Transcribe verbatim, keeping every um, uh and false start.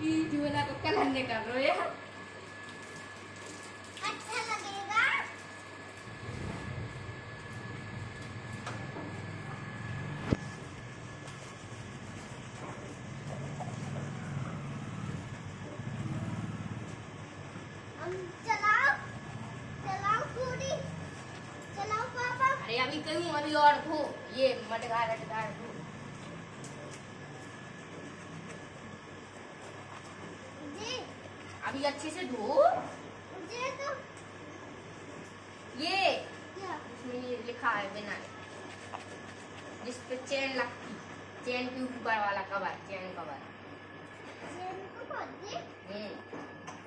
ये झूला को कलर निकाल रहे यार। अच्छा लगेगा। हम चलाओ चलाओ पूरी चलाओ पापा। अरे अभी करूँ, अभी और धो ये मटका लटका धो। अभी अच्छे से धो। मुझे तो ये क्या इसमें ये लिखा है बिना जिस पे चेन लगती, चेन के ऊपर वाला कवर, चेन कवर। चेन को खोल दे। हम्म